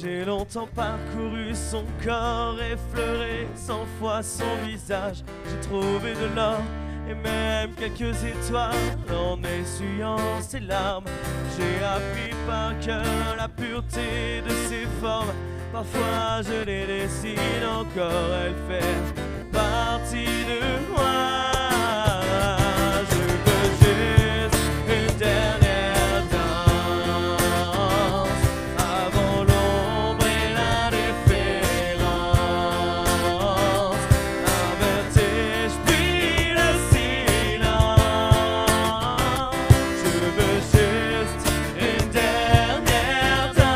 J'ai longtemps parcouru son corps, effleuré 100 fois son visage. J'ai trouvé de l'or et même quelques étoiles en essuyant ses larmes. J'ai appris par cœur la pureté de ses formes. Parfois je les dessine encore, elle fait partie de moi. Je veux juste une dernière danse avant l'ombre et l'indifférence. Un vertige puis le silence. Je veux juste une dernière danse.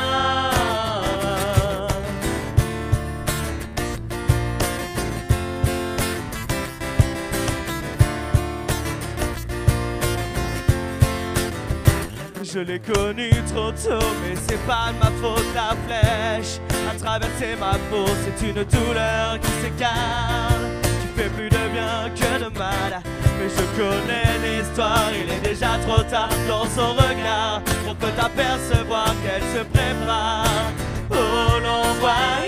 Je l'ai connu trop tôt, mais c'est pas de ma faute. La flèche a traversé ma peau, c'est une douleur qui s'écarte, qui fait plus de bien que de mal. Mais je connais l'histoire, il est déjà trop tard. Dans son regard, on peut apercevoir qu'elle se prépare au long voyage.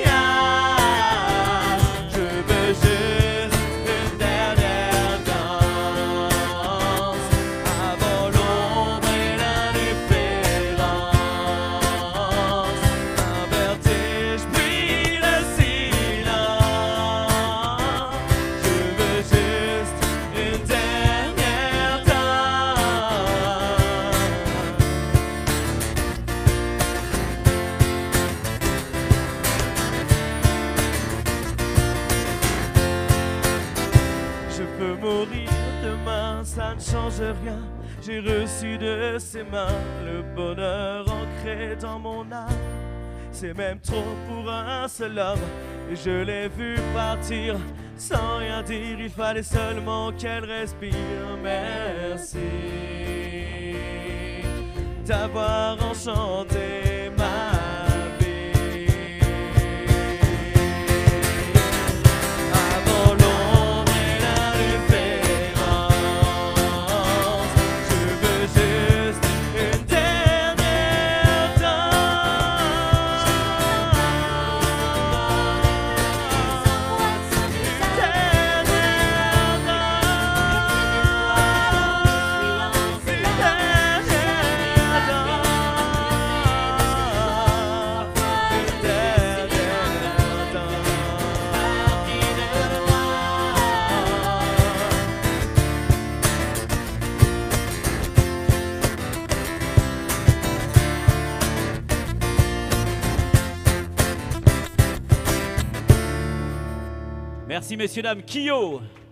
Je veux juste une dernière danse avant l'ombre et l'indifférence. Un vertige puis le silence. Je veux juste une dernière danse. Je peux mourir demain, ça ne change rien. J'ai reçu de ses mains le bonheur ancré dans mon âme. C'est même trop pour un seul homme. Et je l'ai vu partir sans rien dire. Il fallait seulement qu'elle respire. Merci d'avoir enchanté ma vie. Avant l'ombre et l'indifférence, je veux juste une dernière danse. Une dernière danse. Une dernière danse. Une dernière danse. Merci messieurs, dames. Kyo.